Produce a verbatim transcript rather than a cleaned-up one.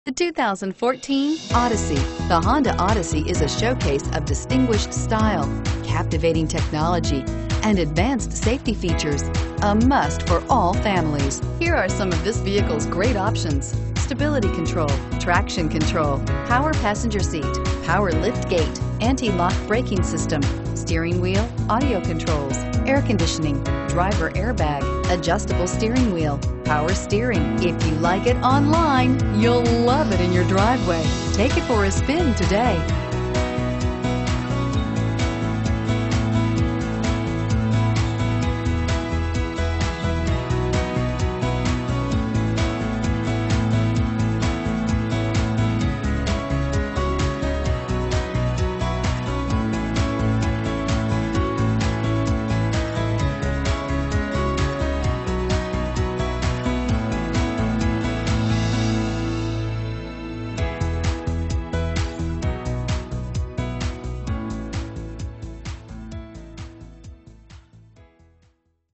The two thousand fourteen Odyssey. The Honda Odyssey is a showcase of distinguished style, captivating technology, and advanced safety features. A must for all families. Here are some of this vehicle's great options: stability control, traction control, power passenger seat, power lift gate, anti-lock braking system, steering wheel audio controls, air conditioning, driver airbag, adjustable steering wheel, power steering. If you like it online, you'll love it in your driveway. Take it for a spin today.